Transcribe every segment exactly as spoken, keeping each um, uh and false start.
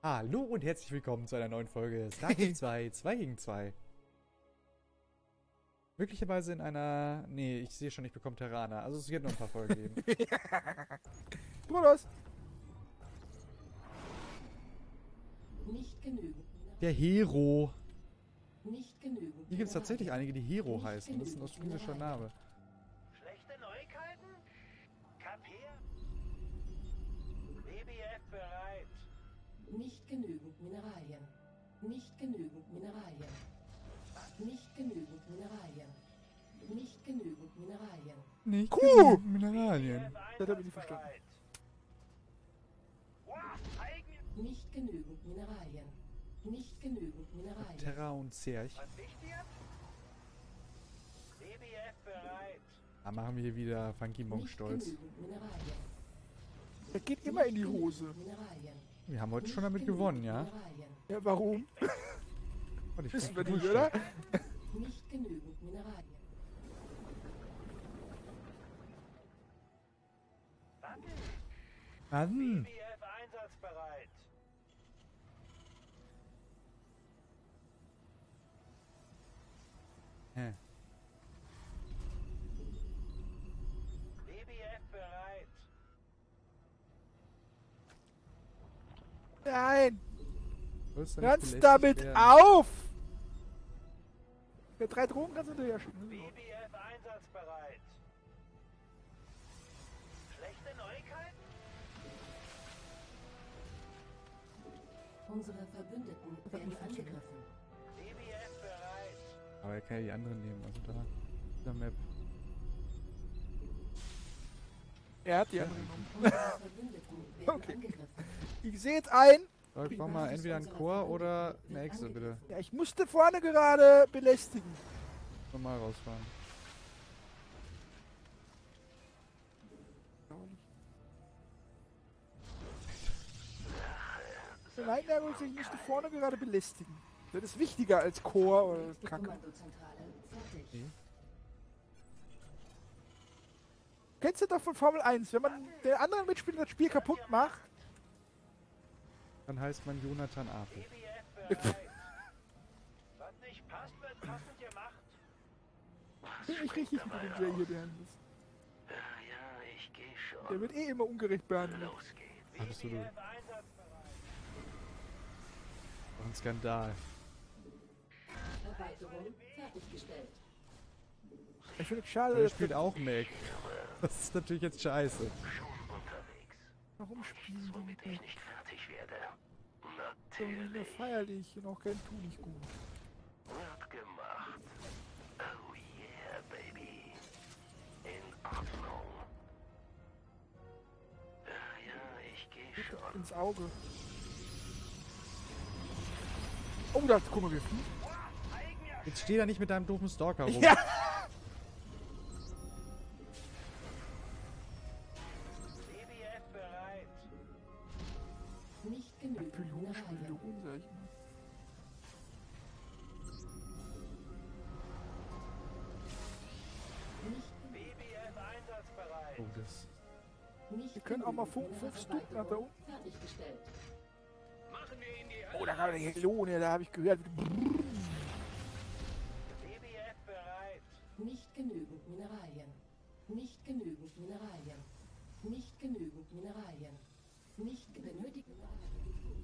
Hallo und herzlich willkommen zu einer neuen Folge StarCraft zwei, zwei gegen zwei. Möglicherweise in einer... Nee, ich sehe schon, ich bekomme Terraner. Also es wird noch ein paar Folgen geben. Bruder! Nicht genügend. Der Hero. Nicht genügend. Hier gibt es tatsächlich einige, die Hero heißen. Das ist ein australischer Name. Schlechte Neuigkeiten? Kapier? B B F bereit. Nicht genügend Mineralien. Nicht genügend Mineralien. Nicht genügend Mineralien. Nicht genügend Mineralien. Nicht Kuh! genug Mineralien. Das hab ich nicht verstanden. Wow, eigen... Nicht genügend Mineralien. Nicht genügend Mineralien. Terra und Zerch. Was wichtiger? B B F bereit. Da machen wir hier wieder Funky Monk Nicht stolz. genügend Mineralien. Der geht immer in die Hose. Mineralien. Wir haben heute Nicht schon damit genügend gewonnen, ja? Mineralien. Ja, warum? Und ich Wissen brauch wir nicht, Bullshit. oder? Nicht genügend Mineralien. Warten. Mann. B B F einsatzbereit. Hä? B B F bereit. Nein! Sollst du nicht Hör's belästigt damit werden? auf! Der drei Drogen kannst du hinterher schicken. B B F einsatzbereit. Schlechte Neuigkeiten? Unsere Verbündeten werden angegriffen. B B F bereit. Aber er kann ja die anderen nehmen. Also da. Dieser Map. Er hat die andere genommen. Unsere Verbündeten werden Okay. angegriffen. Ich sehe jetzt ein. So, ich brauch mal entweder einen Chor oder eine Echse, bitte. Ja, ich musste vorne gerade belästigen. Normal rausfahren. Nein, Nervus, ich musste vorne gerade belästigen. Das ist wichtiger als Chor oder Die Kacke. Kommandozentrale fertig. Okay. Kennst du doch von Formel eins, wenn man den anderen Mitspieler das Spiel kaputt macht, Dann heißt man Jonathan Apel. B B F bereit. Was nicht passt, wird passend gemacht. bin ich richtig mit dem Jay hier behandelt. Ja, ja, ich gehe schon. Der wird eh immer ungerecht behandelt. Los geht's. Absolut. B B F einsatzbereit. Ein Skandal. Erweiterung fertiggestellt. Ich finde es schade, Aber er dass spielt auch Mac. Das ist natürlich jetzt scheiße. Unterwegs. warum spielen die Womit mit ich mir? nicht fertig werde. So wieder Natürlich. feierlich und auch kein Tu nicht gut. Wird gemacht. Oh yeah, baby. In Ordnung. Ja, ja, ich gehe schon. Ins Auge. Oh, da, guck mal, wir fliegen. Jetzt steh da nicht mit deinem doofen Stalker rum. Ja! B B F bereit. Nicht genügend Mineralien. Pylon, sag ich mal. Nicht, B B F einsatzbereit. Oh, das. nicht Wir können auch mal genügend fünf, fünf Stück nach da Erweiterung unten. fertiggestellt. Machen wir in die Oh, da kam der Helone, da habe ich gehört. B B F bereit. Nicht genügend Mineralien. Nicht genügend Mineralien. Nicht genügend Mineralien. Nicht benötigt Mineralien.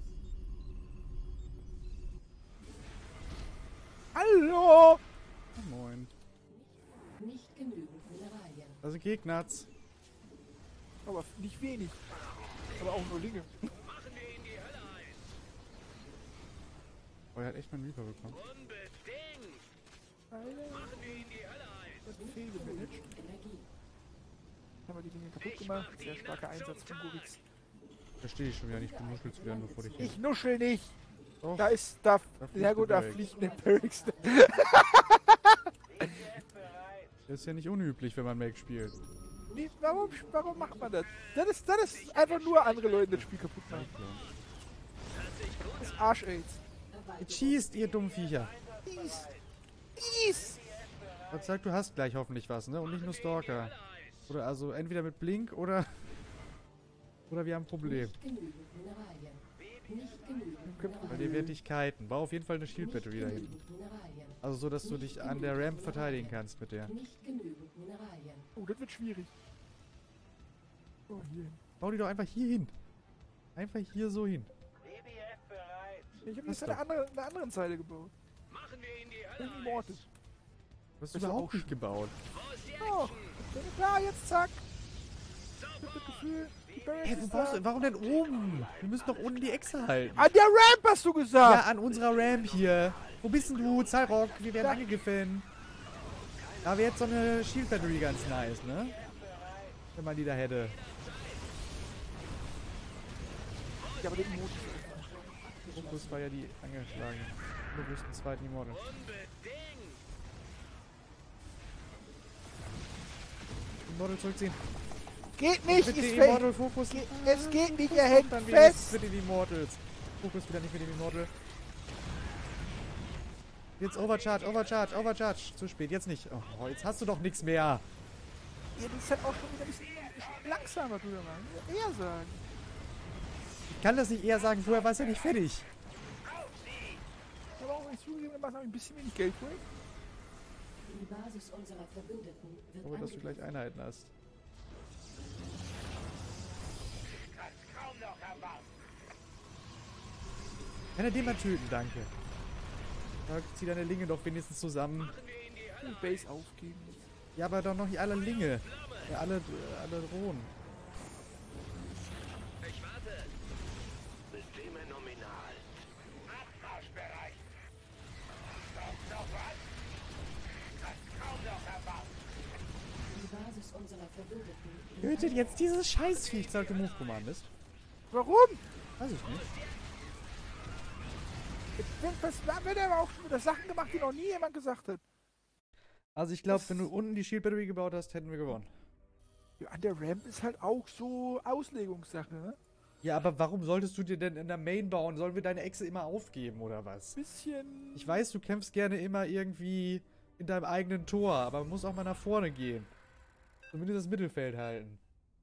Hallo! Moin. Nicht genügend Mineralien. Da sind Gegners. Aber nicht wenig. Aber auch nur Linge. Machen wir in die Hölle ein. Oh, er hat echt mal einen Reaper bekommen. Unbedingt. Alter, Machen wir in die Hölle ein. das ist fehlgemanagt. Energie. Haben wir die Dinge kaputt gemacht. Sehr starker Einsatz von Goritz. Verstehe ich schon wieder nicht, benuschelt zu werden, bevor ich hin. Ich nuschel nicht! Doch, Da ist, da, Da fliegt ja gut, der da Barracks. fliegt eine Barracks. B B F bereit. das ist ja nicht unüblich, wenn man Mac spielt. Nee, warum, warum macht man das? Das ist, das ist einfach nur andere Leute das Spiel kaputt machen. Das ist Arsch-Aids. Jetzt schießt, ihr dummen Viecher. Is! Is! Gott sagt, du hast gleich hoffentlich was, ne? Und nicht nur Stalker. Oder also entweder mit Blink oder... Oder wir haben ein Problem. Nicht genügend Mineralien. Nicht genügend kein Bei den Problem. Wertigkeiten. Bau auf jeden Fall eine Shield Battery dahin. Genügend Mineralien. Also so, dass du dich an der Ramp verteidigen kannst mit der. Nicht genügend Mineralien. Oh, das wird schwierig. Oh, hier. Bau die doch einfach hier hin. Einfach hier so hin. B B F bereit. Ich habe Was jetzt eine doch? andere, eine anderen Seite gebaut. Machen wir ihn die In Hölle Immortal. Du hast Das ist überhaupt auch nicht gebaut. Wo ist die Oh, Action? bin ich da, jetzt zack. Ich hab das Gefühl, die Barracks Hä, wo ist baust da. du, warum denn oben? Wir müssen doch unten die Echse halten. An der Ramp hast du Ja, gesagt! an unserer Ramp hier. Wo bist denn du? Zahlrock, wir werden Ja. angegriffen. Da wäre jetzt so eine Shield Battery ganz nice, ne? Wenn man die da hätte. Ja, aber den Immortal. Fokus war ja die angeschlagen. Bewussten zweiten Immortal. Unbedingt. Immortal zurückziehen. Geht nicht, Bitte ist Immortal fake. Fokus. Ge es geht nicht, er hängt Dann wenigstens fest. mit den Immortals. Fokus wieder nicht mit dem Immortal. Jetzt Overcharge, Overcharge, Overcharge. Zu spät, jetzt nicht. Oh, jetzt hast du doch nichts mehr. Ja, das ist halt auch schon wieder ein bisschen langsamer, du mal. Eher sagen. Ich kann das nicht eher sagen, vorher war es ja nicht fertig. Aber auch wenn ich zugegeben habe, ein bisschen wenig Geld für. Die Basis unserer Verbündeten wird Aber dass du gleich angegriffen. Einheiten hast. Kaum noch erwarten. Kann er den mal töten, danke. Da zieh deine Linge doch wenigstens zusammen. Die Base aufgeben. Ja, aber doch noch nicht alle Linge. Ja, alle, alle Drohnen. Ich warte. Systeme nominal. Abmarschbereit. Kommt noch was? Das kaum noch erwarten. Die Basis unserer Verbündeten wird Tötet jetzt dieses Scheißviech, sagte Move Command ist. Warum? Weiß ich nicht. Was wird aber auch schon wieder Sachen gemacht, die noch nie jemand gesagt hat. Also ich glaube, wenn du unten die Shield Battery gebaut hast, hätten wir gewonnen. Ja, an der Ramp ist halt auch so Auslegungssache, ne? Ja, aber warum solltest du dir denn in der Main bauen? Sollen wir deine Echse immer aufgeben, oder was? Bisschen. Ich weiß, du kämpfst gerne immer irgendwie in deinem eigenen Tor, aber man muss auch mal nach vorne gehen. Zumindest das Mittelfeld halten.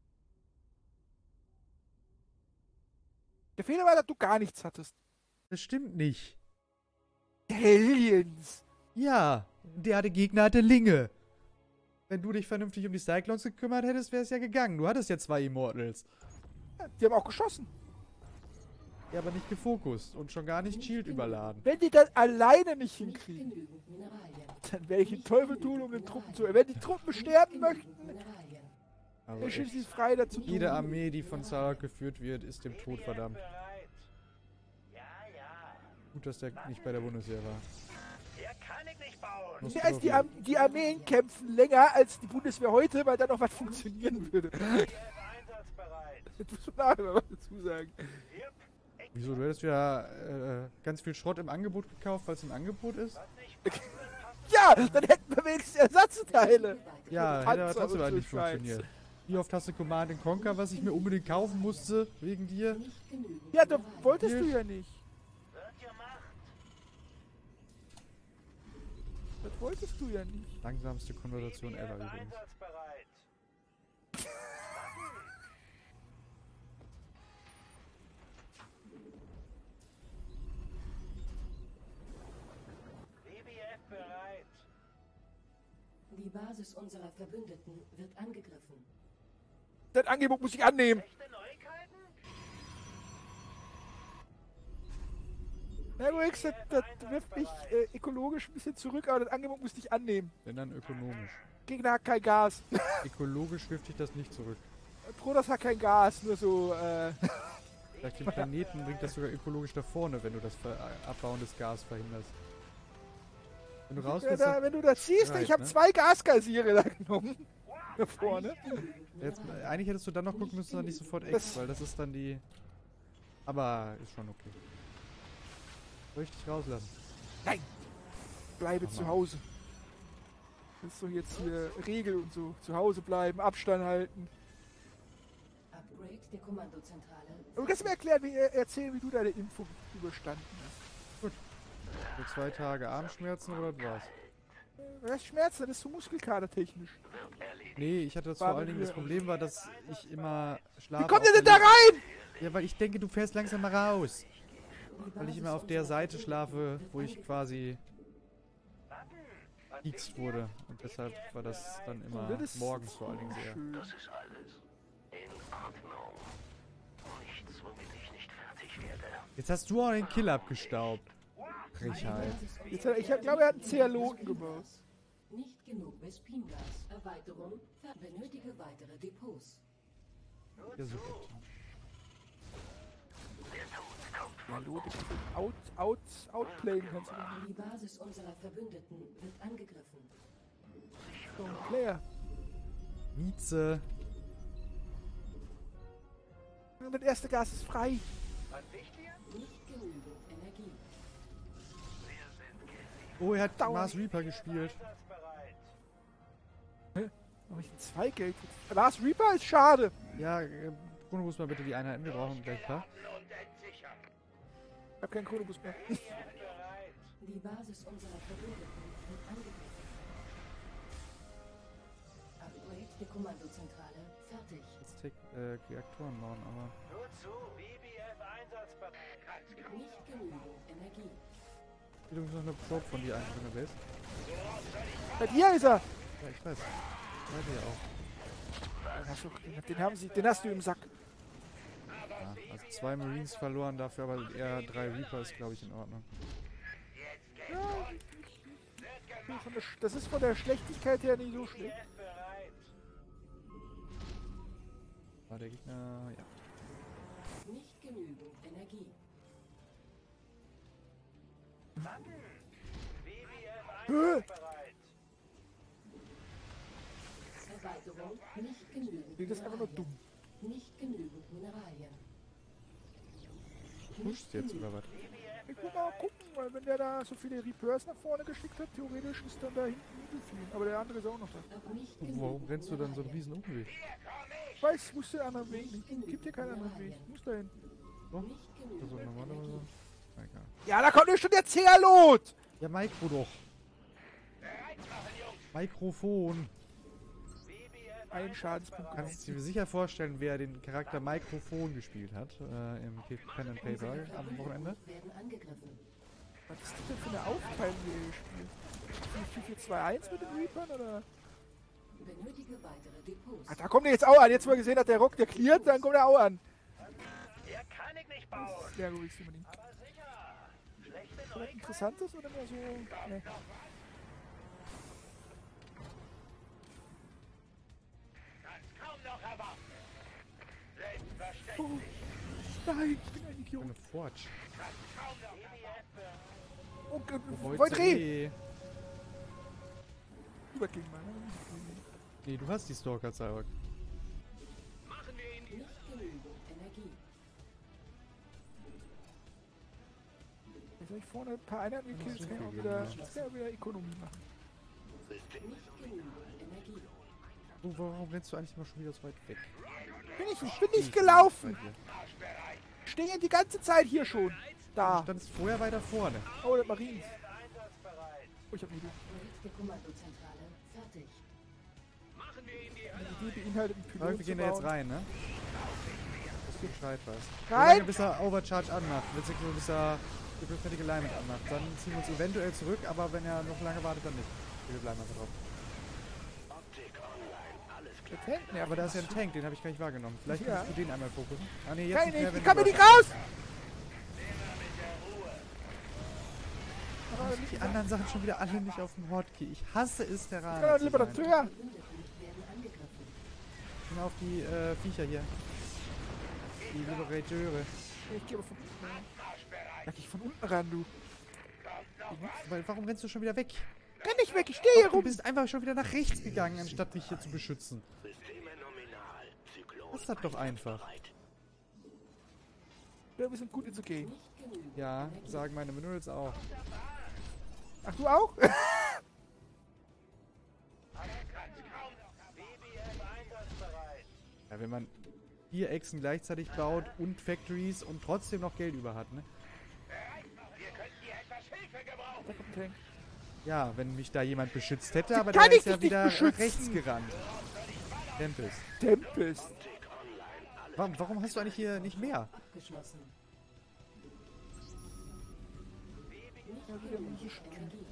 Der Fehler war, dass du gar nichts hattest. Das stimmt nicht. Aliens! Ja, der hatte Gegner, hatte Linge. Wenn du dich vernünftig um die Cyclones gekümmert hättest, wäre es ja gegangen. Du hattest ja zwei Immortals. Ja, die haben auch geschossen. Ja, aber nicht gefokust und schon gar nicht Shield überladen. Wenn die das alleine nicht nicht hinkriegen, genügend Mineralien. dann werde ich den Teufel tun, um den Truppen zu. Wenn die Truppen sterben möchten, Mineralien. Aber dann stehen echt, sie frei dazu. tun. jede Armee, die von Zarak geführt wird, ist dem Tod verdammt. Bereit. Ja, ja. Gut, dass der nicht bei der Bundeswehr war. Hier kann ich nicht bauen. Muss Ja, als die, drauf Ar die Armeen kämpfen länger als die Bundeswehr heute, weil da noch was funktionieren würde. B F einsatzbereit. Das muss man nachher mal was dazu sagen. Yep. Wieso? Du hättest ja äh, ganz viel Schrott im Angebot gekauft, weil es im Angebot ist? Was nicht passt, wird passen. Ja, dann hätten wir wenigstens Ersatzteile. Ja, Panzer hätte aber trotzdem und halt so nicht Scheiß. funktioniert. Wie oft hast du Command and Conquer, was ich mir unbedingt kaufen musste, wegen dir? Nicht genügend Ja, da Mineralien. wolltest du ja nicht. Wird gemacht. Das wolltest du ja nicht. Langsamste Konversation ever B F übrigens. einsatzbereit. B B F bereit. Die Basis unserer Verbündeten wird angegriffen. Das Angebot muss ich annehmen. Echte Neuigkeiten? Na, Rex, das, das wirft mich äh, ökologisch ein bisschen zurück, aber das Angebot muss ich annehmen. Wenn dann ökonomisch. Gegner hat kein Gas. Ökologisch wirft dich das nicht zurück. Trodas hat kein Gas, nur so, äh. Vielleicht den Planeten bringt das sogar ökologisch da vorne, wenn du das Ver Abbauen des Gas verhinderst. Wenn du raus Ja, willst, da, dann- wenn du das siehst, Right, ich habe ne? zwei Gasgeysire da genommen. Da vorne. jetzt, eigentlich hättest du dann noch gucken müssen, dann nicht sofort Ex, Das- weil das ist dann die... Aber ist schon okay. Soll ich dich rauslassen? Bleibe Mach zu mal. Hause. Das ist doch jetzt hier Regel und so. Zu Hause bleiben, Abstand halten. Upgrade der Kommandozentrale. Aber du kannst mir erklären, wie, erzählen, wie du deine Impfung überstanden hast. So zwei Tage Armschmerzen oder was war's? Das ist Schmerz, das ist so muskelkatertechnisch. Nee, ich hatte das War vor allen mit Dingen, das mir. Problem war, dass ich immer schlafe. Wie kommt auf ihr denn der da Liege. rein? Ja, weil ich denke, du fährst langsam mal raus. weil ich immer auf der Seite schlafe, wo ich quasi gepiekst wurde. Und deshalb war das dann immer Das ist morgens vor allen Dingen sehr. schön. Das ist alles in Ordnung. Nichts, womit ich nicht fertig werde. Jetzt hast du auch den Kill abgestaubt. Frechheit. Jetzt, hat- ich glaube, er hat einen Zealoten gebaut. Nicht genug Vespingas. Erweiterung. Ver- Benötige weitere Depots. Ja, super. Zealote kannst du out, out, outplayen kannst du nicht. Die Basis unserer Verbündeten wird angegriffen. So ein Player. Mieze. Das erste Gas ist frei. Was nicht hier? Nicht genügend Energie. Oh, er hat Dauer. Mars Reaper gespielt. Einsatzbereit. Mach ich ein zwei Geld. Lars Reaper ist schade. Ja, äh, Bruno, muss mal bitte die Einheiten. Wir brauchen gleich klar. Ich hab keinen Chronobus mehr. Bereit. Die Basis unserer Verbündeten wird angegriffen. Upgrade der Kommandozentrale fertig. Jetzt Tech, äh, Reaktoren bauen, aber. Nur zu, V B F einsatzbereit. Nicht genügend Energie. Ich will übrigens noch eine Probe von dir einfach in der Base. Bei dir ist er. Ja, ich weiß. Bei dir auch. Den hast, du, den, den, haben sie, den hast du im Sack. Ja, also zwei Marines verloren dafür, aber eher drei Reaper ist, glaube ich, in Ordnung. Ja, von der, Sch- das ist von der Schlechtigkeit her nicht so schlecht. Bereit. War der Gegner. Ja. Nicht genügend Energie. V B F Höh. einsatzbereit. Erweiterung. Nicht genügend Das ist einfach nur dumm. Nicht genügend Mineralien. Pusht jetzt oder was? Ich muss mal gucken, weil wenn der da so viele Reapers nach vorne geschickt hat, theoretisch ist dann da hinten Mittelfield. Aber der andere ist auch noch da. Auch nicht Warum genügend rennst du dann so einen Mineralien. riesen Umweg? Ich weiß, ich muss den anderen Weg nicht. Gibt hier keinen anderen Weg. Ich muss da hin. So? Nicht genügend Also normalerweise. Energie. Na egal. Ja, da kommt ja schon der Zealot! Ja, Mikro doch. Mikrofon. Ein Schadenspunkt. Du kannst dir sicher vorstellen, wer den Charakter Mikrofon gespielt hat äh, im Pen and Paper am Wochenende. Werden angegriffen. Was ist das denn für eine Aufteilung, die ihr gespielt? vier vier zwei eins mit den Reapern oder? Benötige weitere Depots. Ach, da kommt er jetzt auch an. Jetzt, wo er gesehen hat, der Rock, der cleart, dann kommt er auch an. Der kann ich nicht bauen. Sehr gut, unbedingt. Aber sicher. Schlechte Was Neuigkeiten. Interessantes oder mehr so? Nee. Kann's kaum noch erwarten. Selbstverständlich. Oh, nein, ich bin ein Idiot. Eine Forge. Kaum noch V B F bereit. Oh, Gott, Wo Void Reh! Reh? Über gegen mal. Nee, du hast die Stalker, Cyborg. Nicht genügend Energie. Jetzt habe ich vorne ein paar Einheiten gekillt, jetzt kann ich auch wieder, jetzt kann ich auch wieder Ökonomie machen. Nicht genügend Energie. Du, warum rennst du eigentlich immer schon wieder so weit weg? Bin ich, ich bin nicht gelaufen! Bei dir. Ich stehe die ganze Zeit hier schon. Du Da. standest vorher weiter vorne. Oh, der Marines. Einsatzbereit. Oh, ich hab eine Idee. Upgrade der Kommandozentrale fertig. Die Idee beinhaltet einen Aber Piloten wir zu gehen da jetzt bauen. rein, ne? Dass du Bescheid weißt. So Nein! lange, bis er Overcharge anmacht. Bis er, bis er die Prophetic Alignment anmacht. Dann ziehen wir uns eventuell zurück, aber wenn er noch lange wartet, dann nicht. Wir bleiben einfach drauf. Der Tank nervt. Aber da ist ja ein Tank, den habe ich gar nicht wahrgenommen. Vielleicht Ja. kannst du den einmal fokussen. Ah ne, jetzt Kann nicht ich mehr, nicht, wenn ich kann mir du- nicht raus! Die anderen Sachen schon wieder alle nicht auf dem Hotkey. Ich hasse es, der Ich kann Rana doch zu lieber sein. dazu, ja. Verbündeten werden angegriffen. Ich bin auf die äh, Viecher hier. Die Liberateure. Ich gehe aber von unten ran. Ja, geh von unten ran, du. Weil, warum rennst du schon wieder weg? Renn nicht weg, ich stehe hier Du rum. bist einfach schon wieder nach rechts gegangen, anstatt dich hier zu beschützen. Systeme nominal. Zyklon Das hat doch einfach. bereit. Ja, wir sind gut in the game. Nicht genügend Ja, Energie. sagen meine Minerals auch. Ach, du auch? V B F einsatzbereit. Ja, wenn man vier Echsen gleichzeitig baut und Factories und trotzdem noch Geld über hat, ne? Da kommt ein Tank. Ja, wenn mich da jemand beschützt hätte, aber kann der ist ich ja dich nicht wieder nach beschützen. rechts gerannt. Tempest. Tempest. Warum, warum hast du eigentlich hier nicht mehr? Abgeschlossen. Ja, wieder ein bisschen Energie.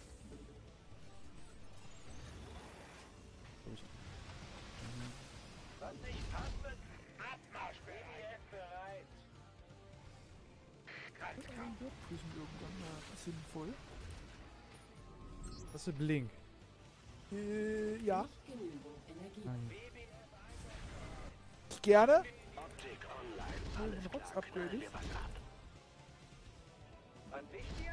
Was nicht passt, wird Abmarsch. B B F bereit. Prüfen irgendwann mal sinnvoll. Was für Blink? Äh, ja. Nicht genügend Energie. Nein. Gerne. Optik online. Den Rotz upgrade ich. Was wichtig?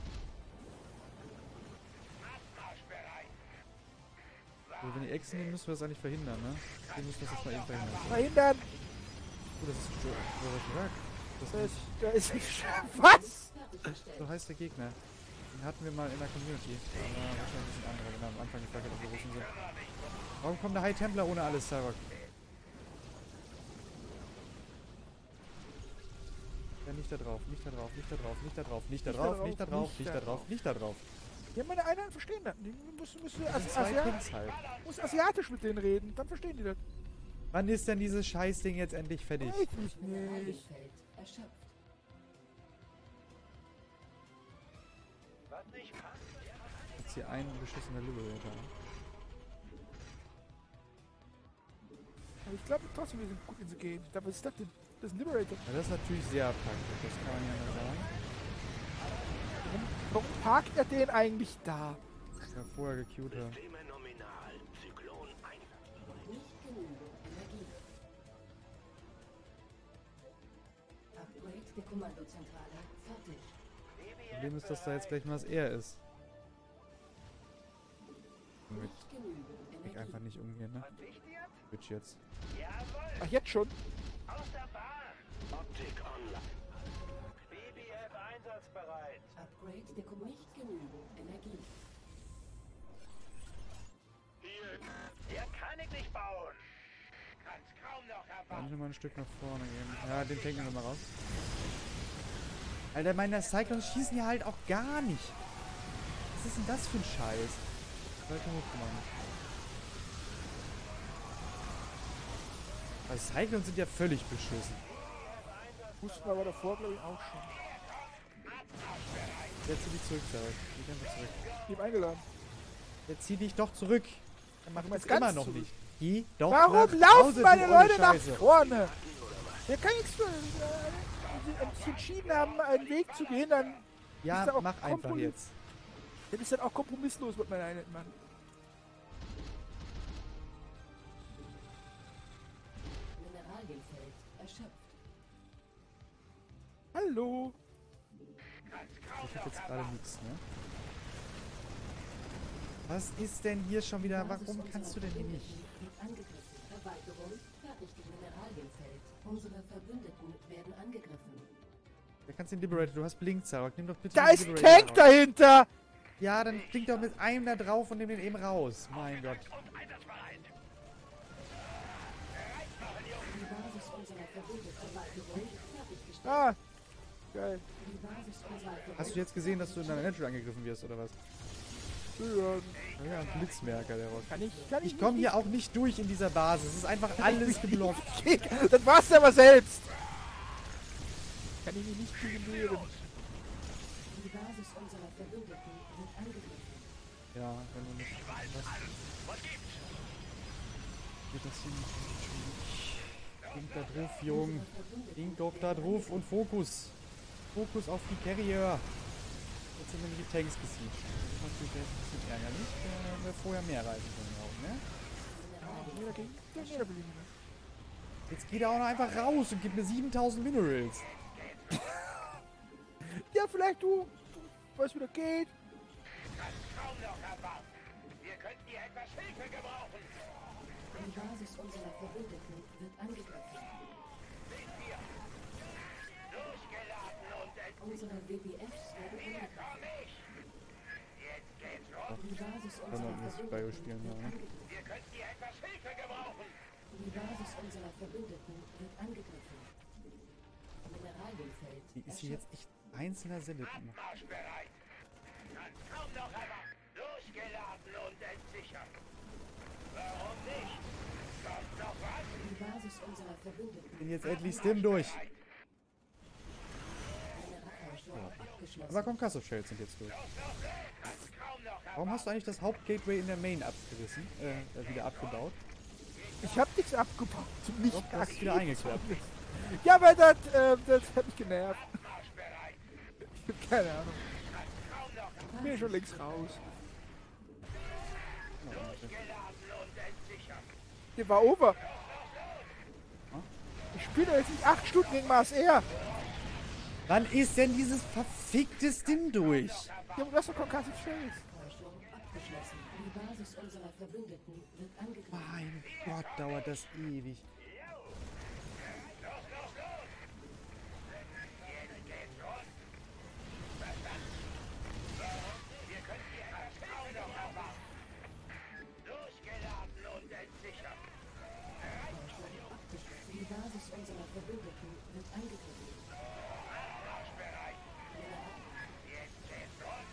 Abmarsch bereit. Also wenn die Echsen nehmen, müssen wir das eigentlich verhindern, ne? Den müssen wir das jetzt mal eben verhindern. Verhindern. Oh, das ist Jorak. Das Das, ist da ist nicht. Was? Fertiggestellt. so heißt der Gegner. Den hatten wir mal in der Community. Aber wahrscheinlich ein bisschen anderer, wenn er am Anfang gefragt hat, ob wir Russen sind. Warum kommt der High Templar ohne alles, Sarok? Ja, nicht da drauf, nicht da drauf, nicht da drauf, nicht da drauf, nicht da drauf, nicht da drauf, nicht da drauf, nicht da drauf. Ja, meine Einheiten verstehen das. Die müssen, müssen Das Asi sind zwei Asia Pins halt. muss asiatisch mit denen reden. Dann verstehen die das. Wann ist denn dieses Scheißding jetzt endlich fertig? Weiß ich nicht. Mineralienfeld erschöpft. Was nicht passt, Jetzt hier ein beschissener Liberator. Aber ich glaube trotzdem, wir sind gut in the game. Ich glaube, was ist das denn? Das ist ein Liberator. Ja, das ist natürlich sehr praktisch, das kann man ja nicht sagen. Warum, warum parkt er den eigentlich da? Ja, vorher gecued haben. Systeme nominal. Zyklon eins. Nicht genügend Energie. Upgrade der Kommandozentrale fertig. Problem ist, dass da jetzt gleich mal das R ist. Damit Nicht genügend ich Energie. einfach nicht umgehen, ne? was wichtig? Switch jetzt. Jawohl. Ach, jetzt schon? Aus der Bahn. Optik online. B B F einsatzbereit. Upgrade der Kom nicht genügend Energie. Hier kann ich nicht bauen. Kann's kaum noch erwarten. Eigentlich mal ein Stück nach vorne gehen. Ja, den tanken wir mal raus. Alter, meine Cyclones schießen ja halt auch gar nicht. Was ist denn das für ein Scheiß? Weiter hochgemacht. Also Cyclones sind ja völlig beschissen. Wussten wir aber davor, glaube ich, auch schon. Jetzt zieh dich zurück, Sarek. Geh einfach zurück. Ich hab eingeladen. Jetzt zieh dich doch zurück. Dann macht meinst es ganz immer noch zurück? nicht. Geh doch Warum nach laufen Hause, meine du olle Leute nach Scheiße. vorne? Der kann nichts für. Äh, wenn sie sich entschieden haben, einen Weg zu gehen, dann Ja, ist er auch mach einfach Kompromiss. jetzt. das ist dann auch kompromisslos, was meine Einheiten machen. Mineralienfeld erschöpft. Hallo? Ich hab jetzt gerade nichts, ne? Was ist denn hier schon wieder? Warum kannst du denn hier nicht? Wird angegriffen. Erweiterung fertig dem Mineralienfeld. Unsere Verbündeten werden angegriffen. Da kannst du den Liberator. Du hast Blink, Zarok. Nimm doch bitte Da den ist ein Liberator Tank raus. dahinter! Ja, dann blink doch mit einem da drauf und nimm den eben raus. Mein Gott. Und einsatzbereit. Die Basis unserer Verbündeten Erweiterung fertiggestellt. Ah! Geil. Die Basis unserer Verbündeten. Hast du jetzt gesehen, dass du in deiner Natural angegriffen wirst, oder was? Ja, Ja, ein Blitzmerker, der Rock. kann ich, kann ich Ich komme hier auch nicht durch in dieser Basis. Es ist einfach alles geblockt. nicht. Das war's ja aber selbst! Kann ich mich nicht viel wehren. Die Basis unserer Verbündeten wird angegriffen. Ja, wenn du nicht... Was? Geht das hier nicht? Ding da drauf, Jung. Ding doch da drauf und Fokus. Fokus auf die Carrier. Jetzt sind nämlich die Tanks besiegt. Das ist natürlich jetzt ein bisschen ärgerlich. Da haben wir vorher mehr reisen können auch, ne? Nee, da ging der Niederblieben. Jetzt geht er auch noch einfach raus und gibt mir siebentausend Minerals. Ja, vielleicht du, du weißt, wie das geht. Kann's kaum noch erwarten. Wir könnten hier etwas Hilfe gebrauchen. Die Basis unserer Verbündeten wird angegriffen. Losgeladen und ent... Unsere W B Fs werden angegriffen. Komm ich. Jetzt geht's los. Die Basis Wenn unserer man nicht Bio Verbündeten spielen wird soll, ne? angegriffen. Wir könnten hier etwas Hilfe gebrauchen. Die Basis unserer Verbündeten wird angegriffen. Mineralienfeld Die ist hier jetzt echt einzelner Sinne. Abmarschbereit. Kann's kaum noch erwarten. Losgeladen und entsichert. Warum nicht? Kommt noch was? Die Basis unserer Verbündeten Bin jetzt endlich Stim durch. Generator abgeschaltet. abgeschlossen. Aber Concussive-Shells sind jetzt durch. Warum hast du eigentlich das Hauptgateway in der Main abgerissen? Äh, äh, wieder abgebaut? Ich hab nichts abgebaut. Nicht Doch, du hast es wieder eingeklappt. Ja, weil das, äh, das hat mich genervt. Ich hab keine Ahnung. Ich bin schon längst raus. Der war over. Ich spiele jetzt nicht acht Stunden gegen Mars Air. Wann ist denn dieses verfickte Stim durch? Ja, aber das ist doch Concussive Shells. Forschung abgeschlossen. Die Basis unserer Verbündeten wird angegriffen. Mein Gott, dauert das ewig. Losgeladen und entsichert. Die Basis unserer Verbündeten wird angegriffen. Marschbereit. Jetzt geht's los.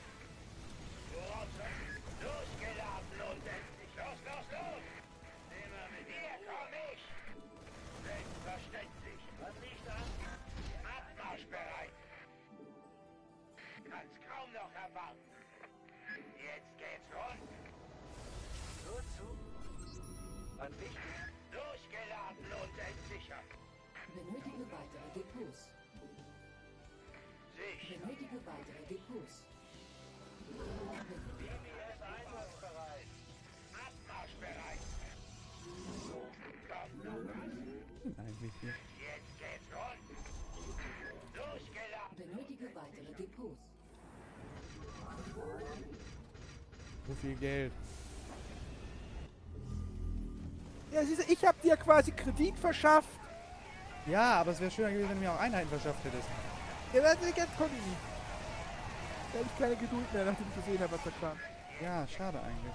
Losgeladen und entsichert. Los, los, los. Immer mit mir komm ich. Selbstverständlich. Was liegt an? Abmarschbereit. Kann's kaum noch erwarten. Jetzt geht's rund. Gut zu. Was wichtig? Losgeladen und entsichert. Benötige weitere Depots. Sicher. Benötige weitere Depots. B M S einsatzbereit. Abmarschbereit. Kommt noch was? Eigentlich hier. Jetzt geht's rund. Losgeladen. Benötige weitere Depots. So viel Geld. Ja, siehst du, ich hab dir quasi Kredit verschafft. Ja, aber es wäre schöner gewesen, wenn du mir auch Einheiten verschafft hättest. Ja, das ist ganz konnte ich nicht. Da hab ich keine Geduld mehr, nachdem ich gesehen habe, was da kam. Ja, schade eigentlich.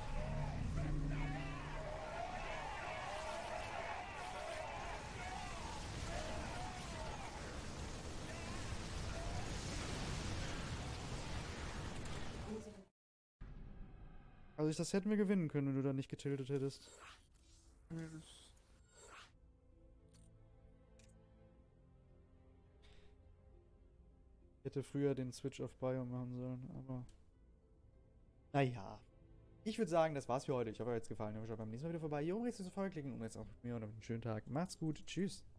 Also das hätten wir gewinnen können, wenn du da nicht getiltet hättest. Ich hätte früher den Switch auf Bio machen sollen, aber... Naja. Ich würde sagen, das war's für heute. Ich hoffe, euch hat's gefallen. Ich hoffe, ihr schaut beim nächsten Mal wieder vorbei. Hier oben rechts ist Feuer klicken und jetzt auch mit mir und einen schönen Tag. Macht's gut. Tschüss.